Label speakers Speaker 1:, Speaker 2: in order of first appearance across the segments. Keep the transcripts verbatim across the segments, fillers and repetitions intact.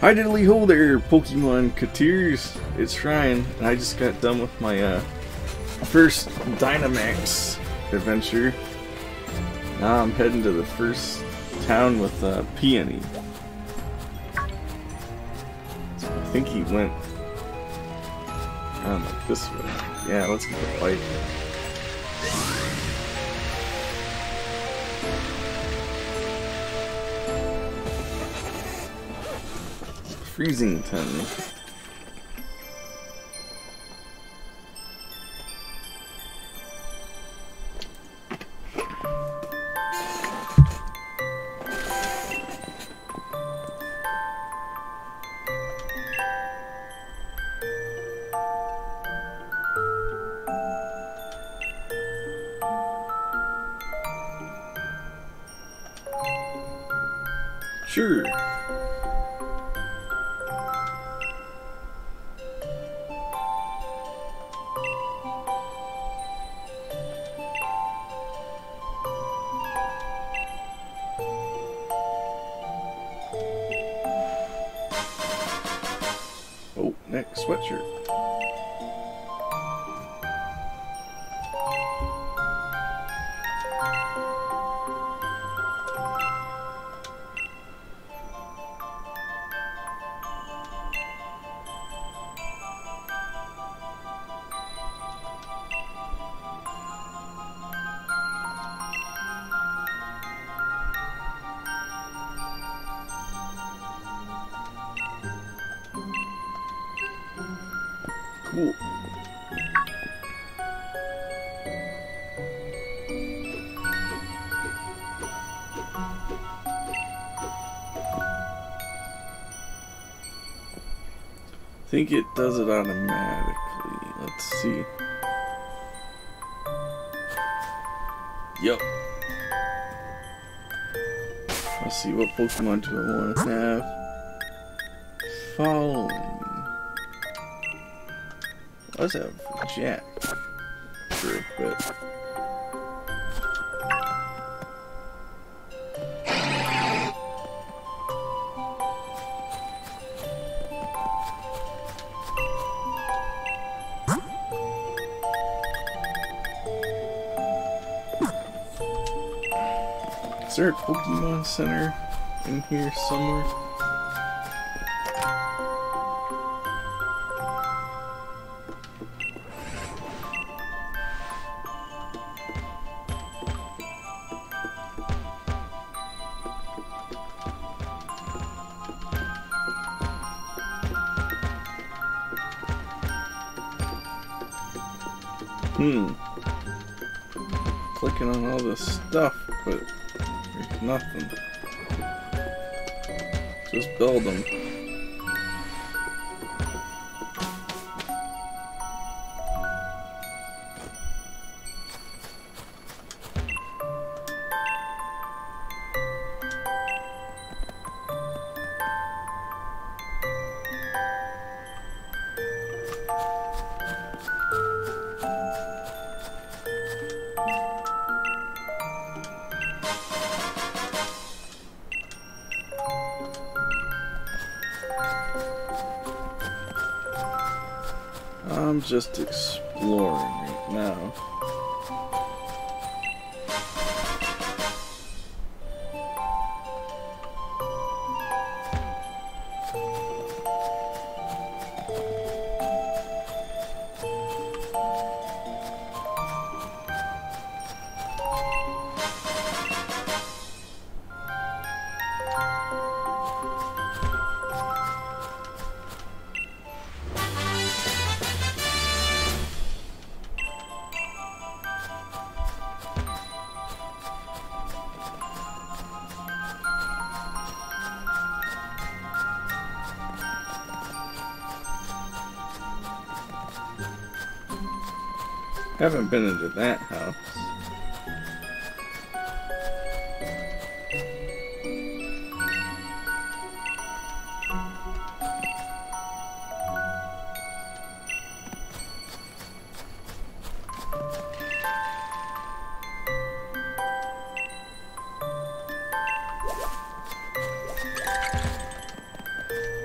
Speaker 1: Hi diddly ho there, Pokemon Cateers. It's Ryan, and I just got done with my uh, first Dynamax adventure. Now I'm heading to the first town with uh, Peony. So I think he went around like this way. Yeah, let's get the bike. Freezington. Sure. Oh, next sweatshirt. Cool. I think it does it automatically. Let's see. Yup. Let's see, what Pokemon do I want to have? Following. Let's have Jack for a bit. Is there a Pokemon Center in here somewhere? Hmm. Clicking on all this stuff, but there's nothing. Just build them. I'm just exploring right now. Haven't been into that house.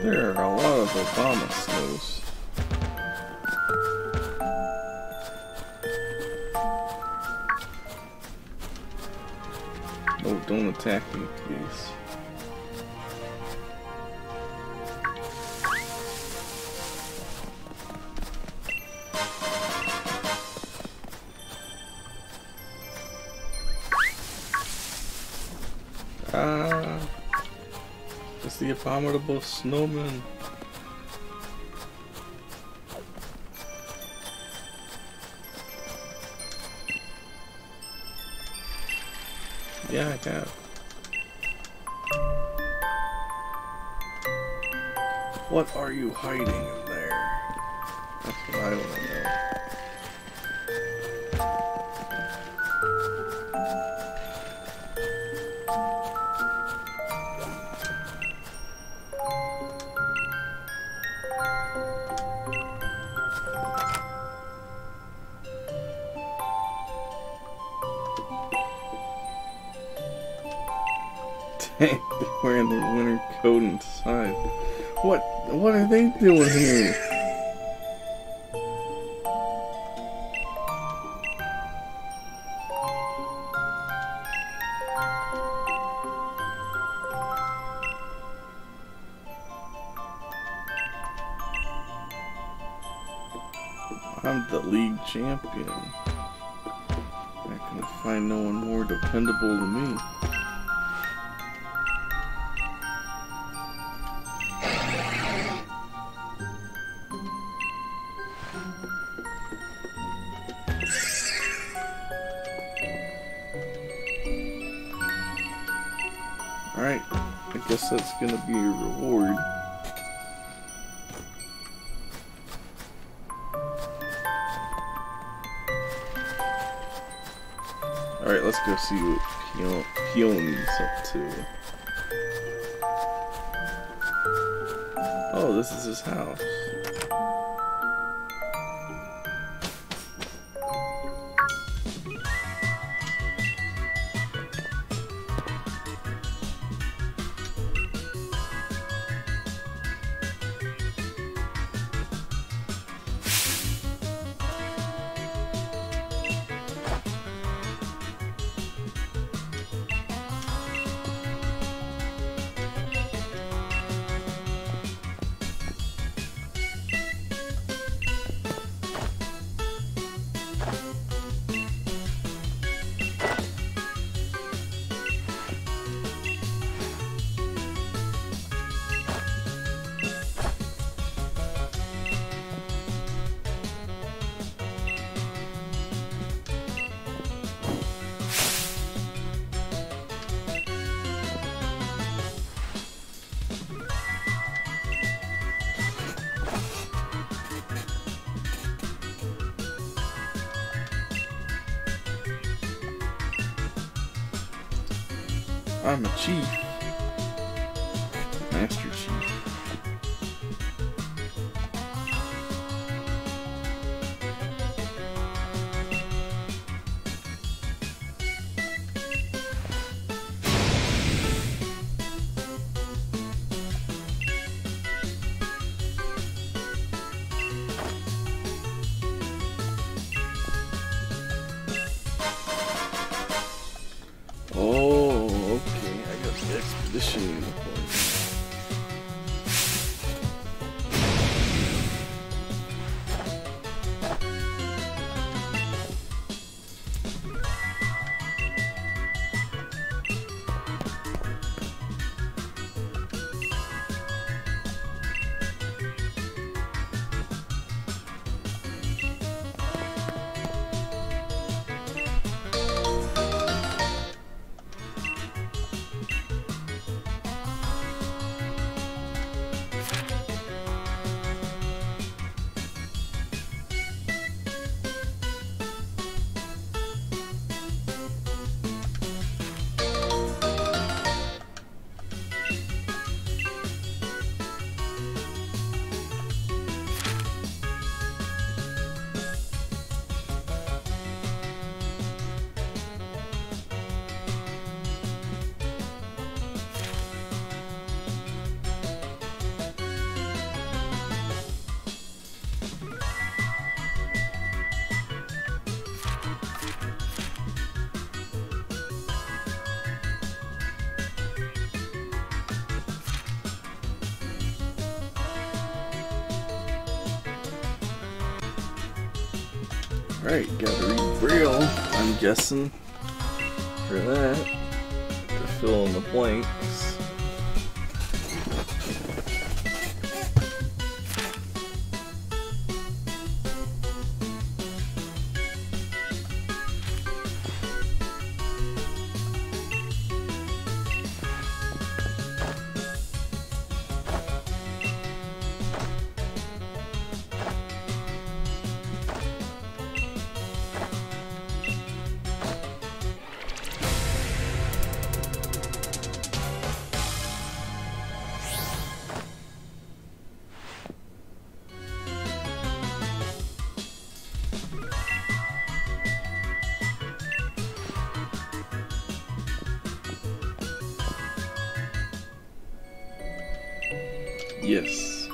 Speaker 1: There are a lot of Obama snows. Oh, don't attack me, please. Ah, it's the abominable snowman. Yeah, I have. What are you hiding in there? That's what I want to know. Dang, they're wearing their winter coat inside. What? What are they doing here? I'm the league champion. I can find no one more dependable than me. Alright, I guess that's gonna be a reward. Alright, let's go see what Peon Peon's up to. Oh, this is his house. I'm a chief. Master Chief. Oh, okay. I got the expedition uniform. Alright, gotta read Braille, I'm guessing, for that, to fill in the blanks. Yes.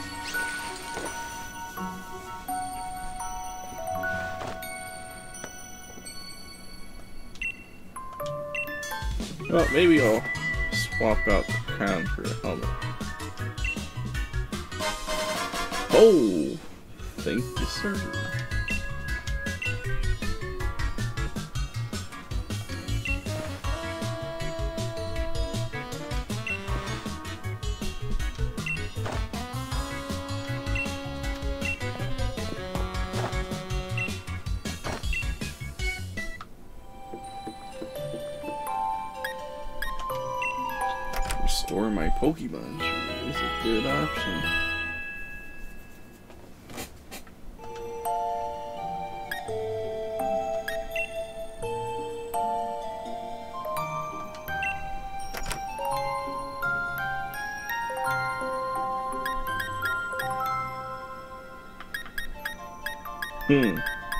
Speaker 1: Well, maybe I'll swap out the crown for a helmet. Oh! Thank you, sir. Restore my Pokemon is a good option. Hmm.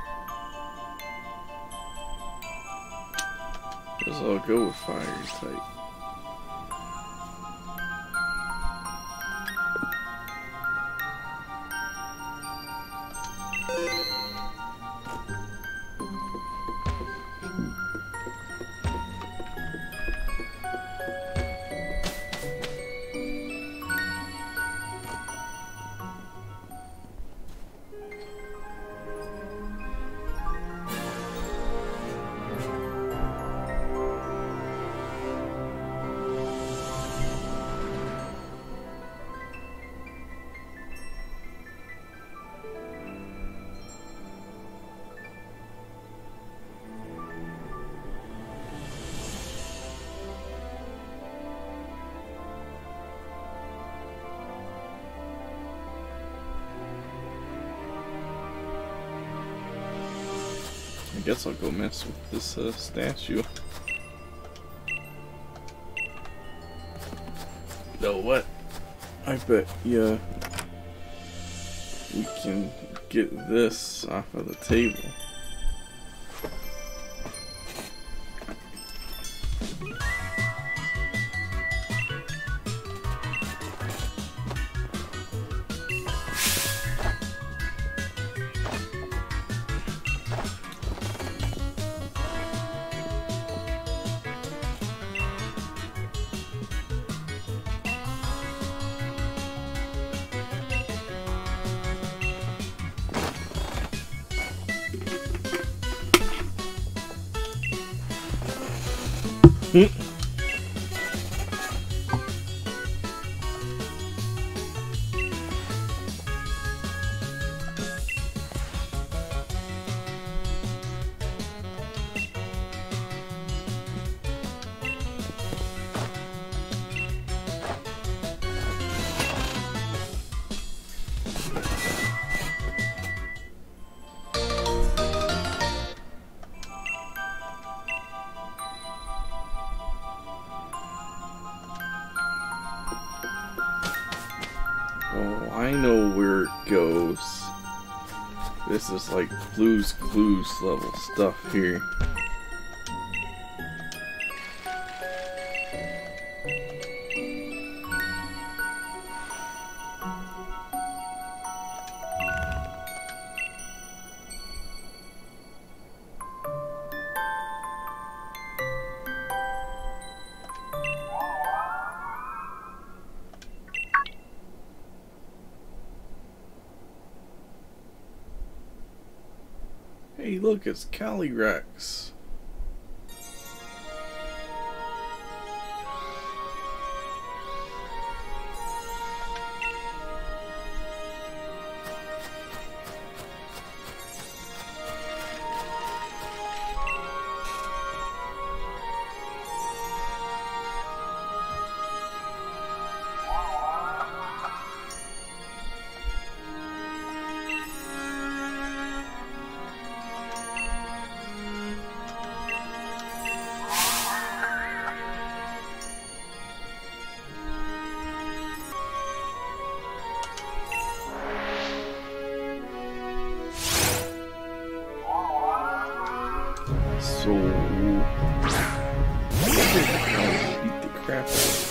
Speaker 1: Guess I'll go with fire type. I guess I'll go mess with this uh, statue. Know what? I bet yeah, we can get this off of the table. Hmm. Oh, I know where it goes. This is like Blue's Clues level stuff here. Hey, look, it's Calyrex. So, beat the crap out of it.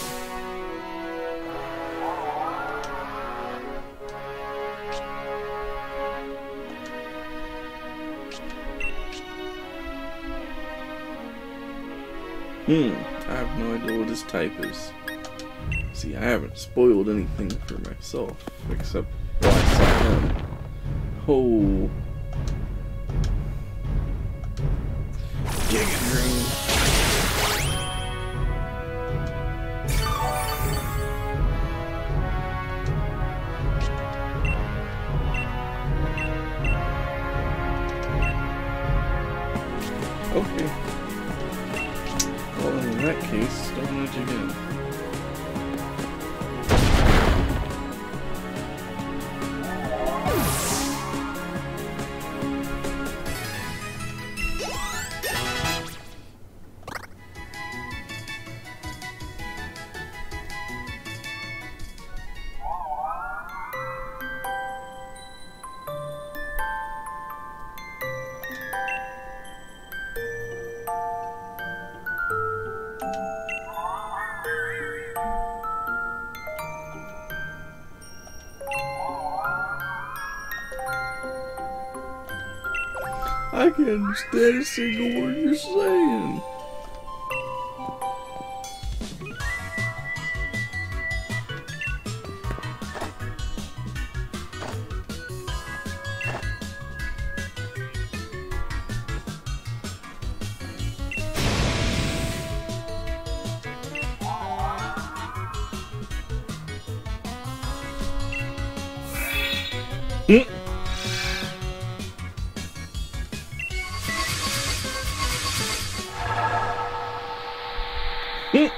Speaker 1: Hmm, I have no idea what his type is. See, I haven't spoiled anything for myself, except well, I saw him. Oh. Giga Dream. Okay. Well, in that case, Stone Edge again. I can't understand a single word you're saying. Mm. Mm.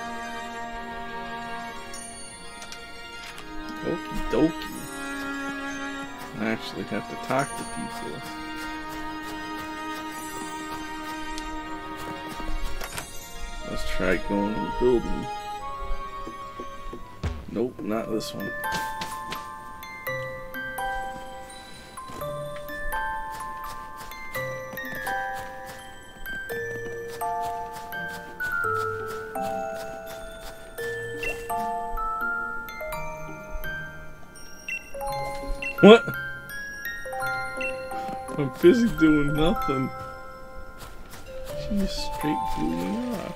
Speaker 1: Okie dokie. I actually have to talk to people. Let's try going in the building. Nope, not this one. What? I'm busy doing nothing. She just straight blew me off.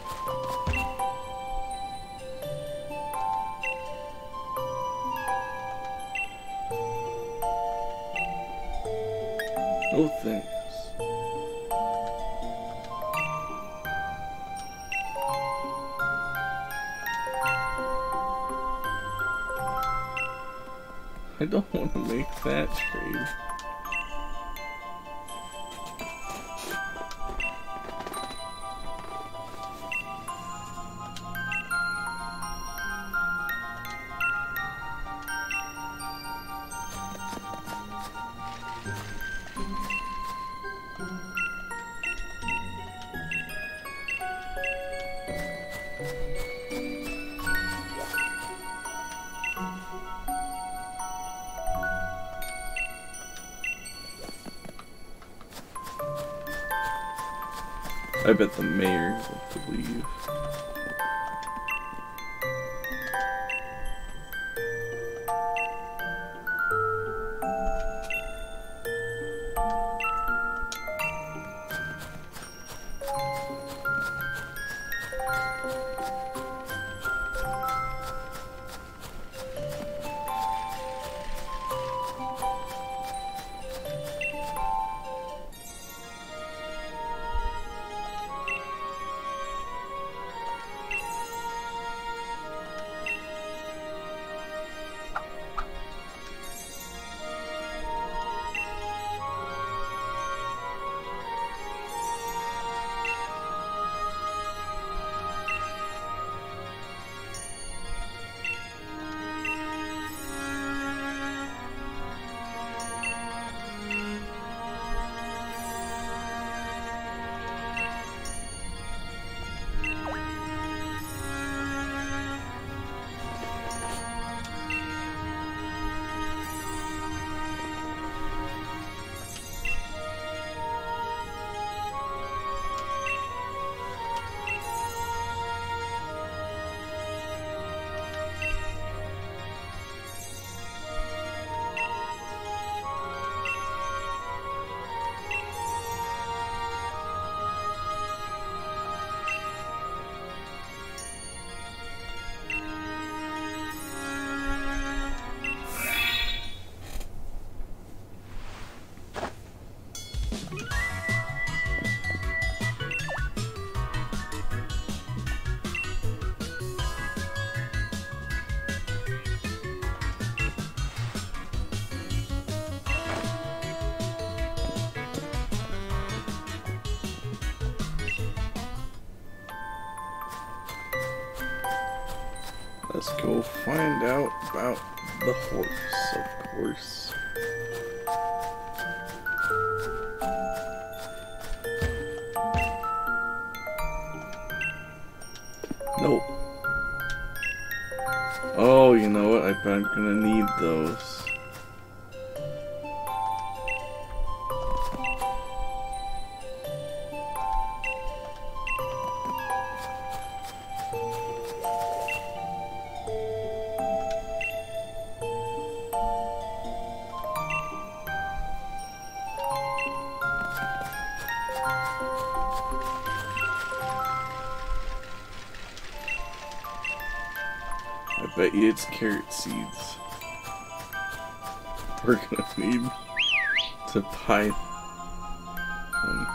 Speaker 1: No thanks. I don't want to make that trade. I bet the mayor will believe. Let's go find out about the horse, of course. Nope. Oh, you know what? I bet I'm gonna need those. I bet you it's carrot seeds. We're gonna need to buy them.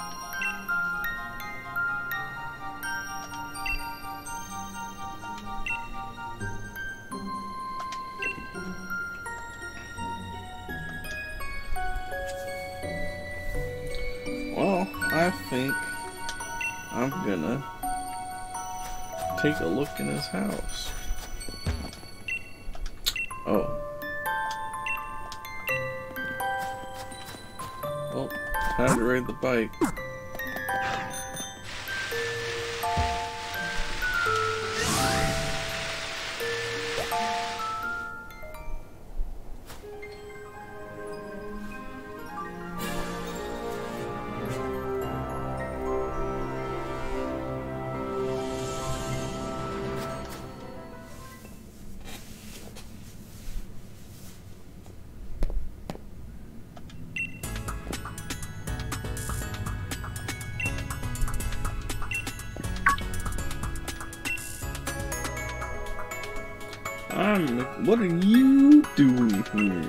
Speaker 1: Well, I think I'm gonna take a look in his house. Oh. Time to ride the bike. I'm, what are you doing here?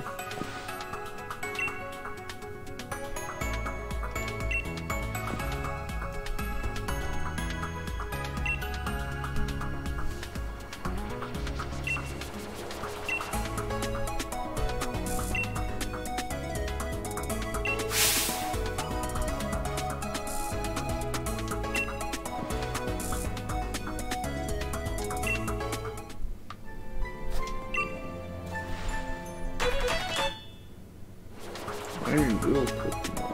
Speaker 1: Iron Will Pokemon.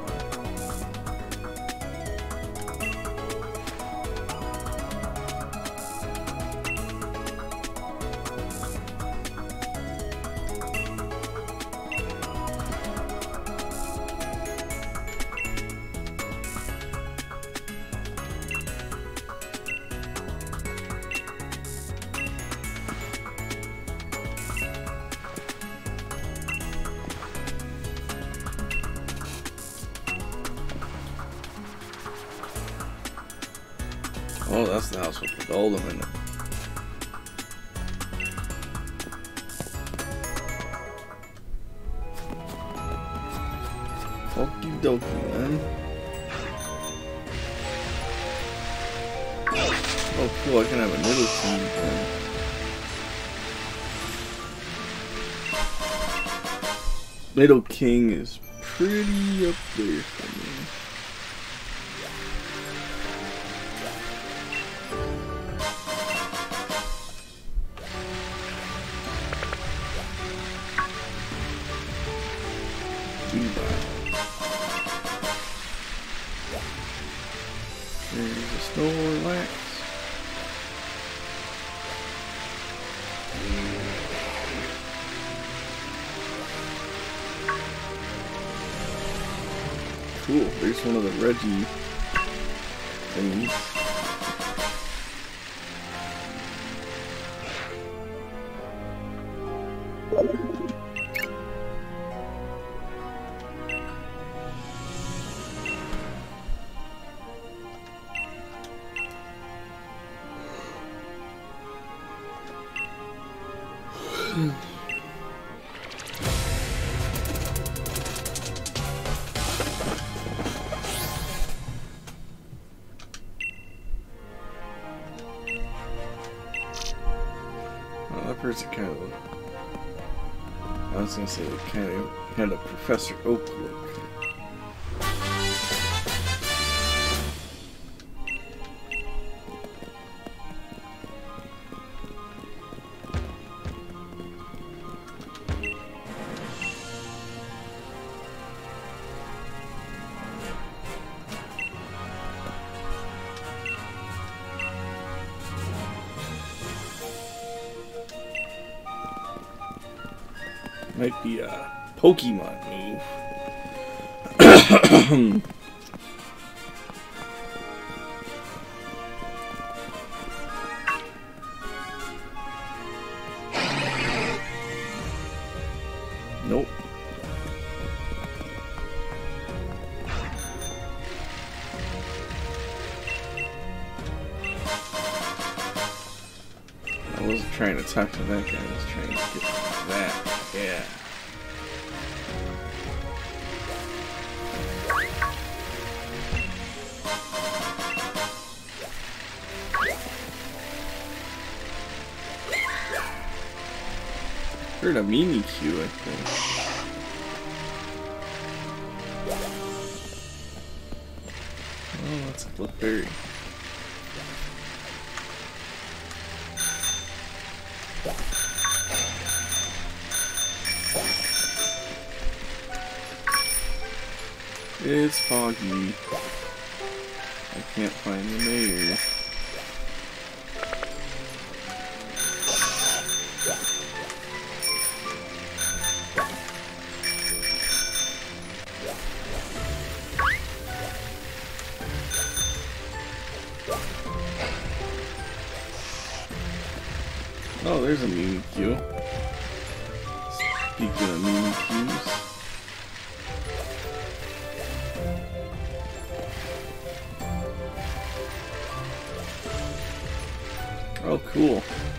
Speaker 1: Oh, that's the house with the golem in it. Okie dokie, man. Oh, cool, I can have a middle team then. Middle King is pretty up there for me. There's a Snorlax. Cool, there's one of the Regi things. Oh, that person kind of looked, I was gonna say it kind of had a Professor Oak look. Might be a Pokemon move. Nope. I wasn't trying to talk to that guy, I was trying to get that. Yeah. Heard a Mimikyu, I think. Oh, that's a Clefairy. It's foggy. I can't find the mayor. Oh, there's a Mimikyu. Speaking of Mimikyus. Oh, cool.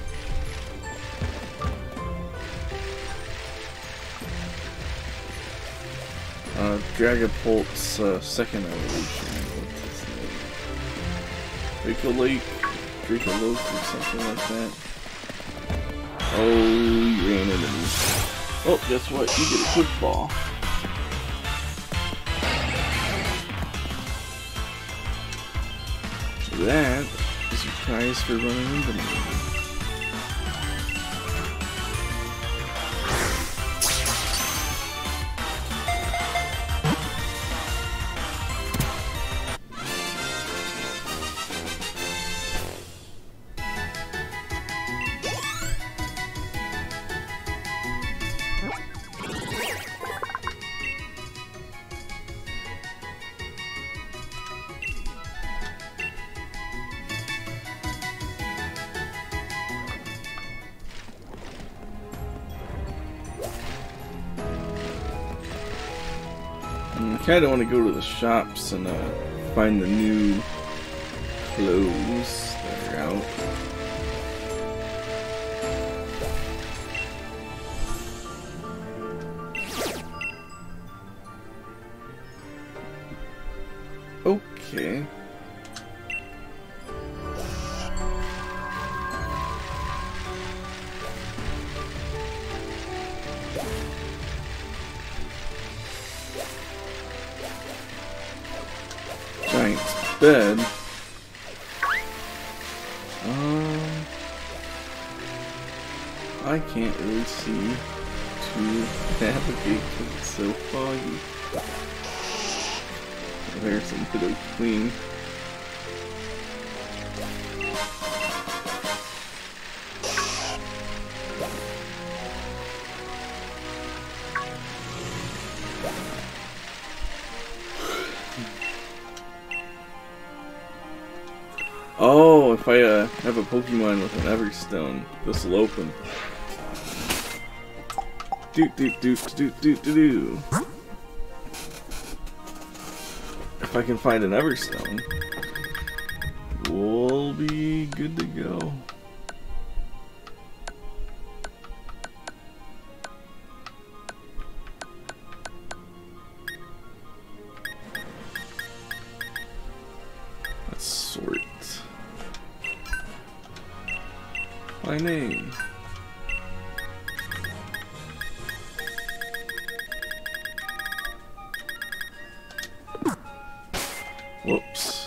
Speaker 1: Uh, Dragapult's uh, second evolution. What's his name? Draco Lake, Dracoloke or something like that. Oh, you ran into me. Oh, guess what? You get a quick ball. That is your prize for running into me. I kinda want to go to the shops and uh, find the new clothes that are out. Okay. Giant's bed. Um, I can't really see to navigate because it's so foggy. There's some Widow Queen. Oh, if I uh, have a Pokemon with an Everstone, this will open. Doot doot doot doot doot doot doo. If I can find an Everstone, we'll be good to go. Let's sort. My name. Whoops.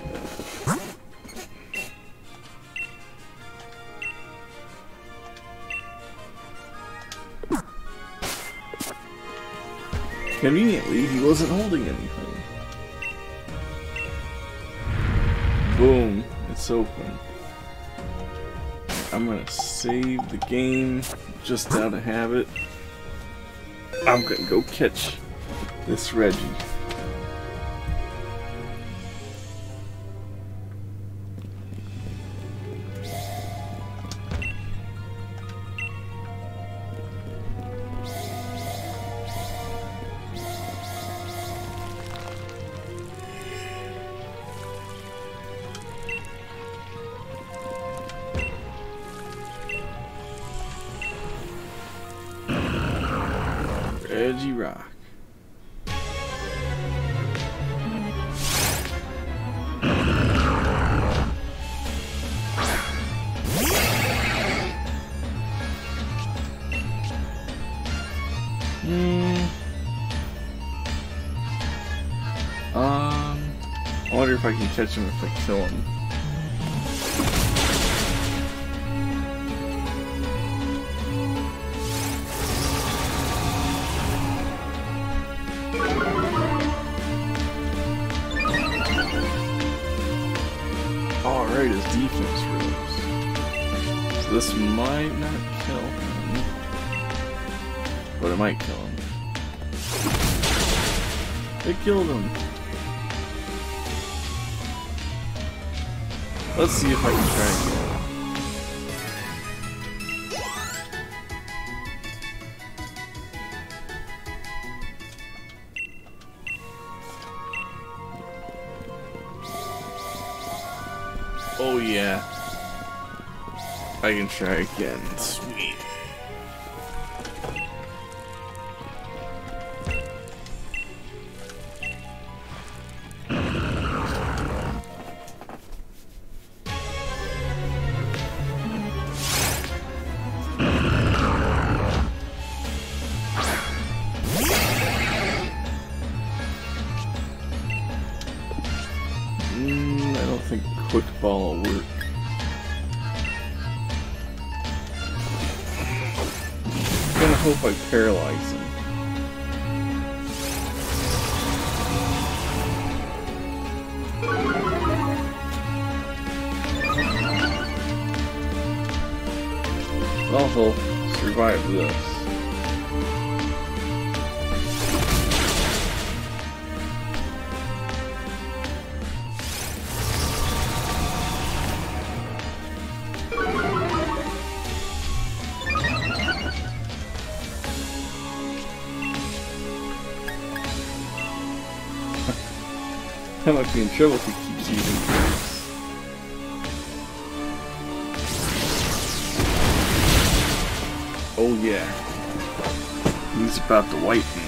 Speaker 1: Conveniently, he wasn't holding anything. Boom, it's open. I'm gonna save the game just out of habit. I'm gonna go catch this Reggie. Regirock. Hmm. Um. I wonder if I can catch him if I kill him. This might not kill him, but it might kill him. It killed him. Let's see if I can try again. Oh yeah. I can try again. Sweet. Mm, I don't think quick ball will work. I'm gonna hope I paralyze him. Well, he'll survive this. I might be in trouble if he keeps using this. Oh yeah. He's about to wipe me.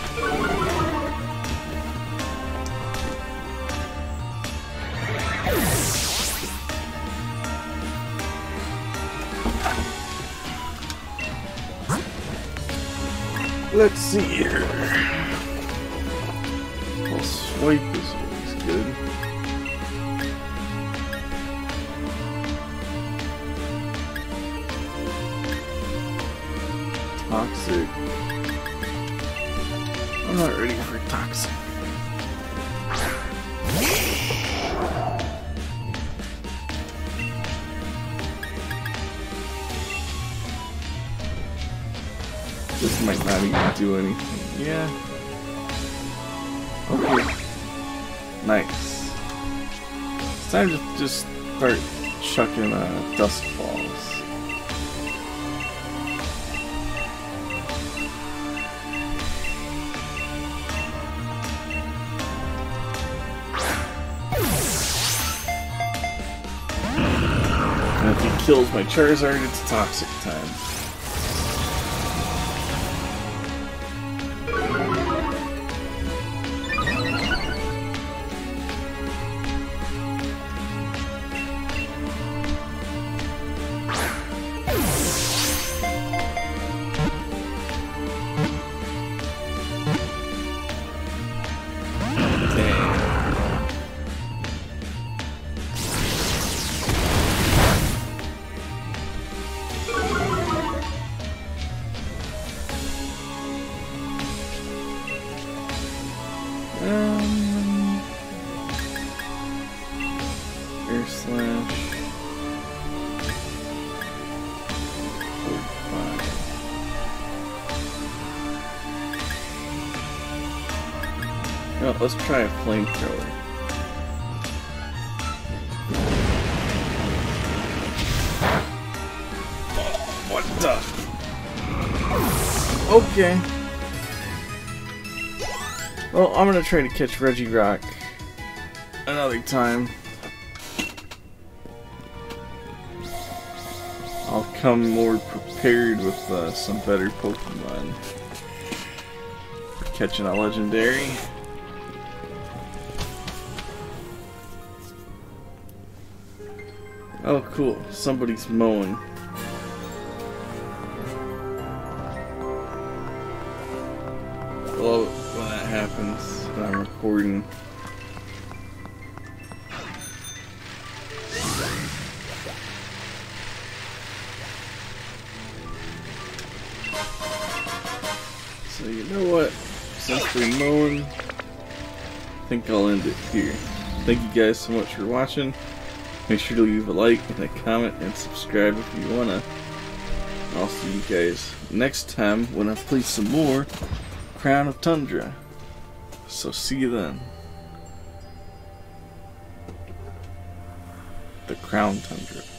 Speaker 1: Let's see here. I'll swipe this one. Good. Toxic. I'm not ready for toxic. This might not even do anything. Yeah. Okay. Nice. It's time to just start chucking uh, dust balls. And if he kills my Charizard, it's toxic time. Um, air slash. forty-five. No, let's try a flamethrower. Oh, what the? Okay. Well, I'm gonna try to catch Regirock another time. I'll come more prepared with uh, some better Pokemon for catching a legendary. Oh, cool. Somebody's mowing. Well, when that happens, when I'm recording. So you know what? Since we're mowing, I think I'll end it here. Thank you guys so much for watching. Make sure to leave a like and a comment and subscribe if you wanna. I'll see you guys next time when I play some more Crown of Tundra. So see you then. The Crown Tundra.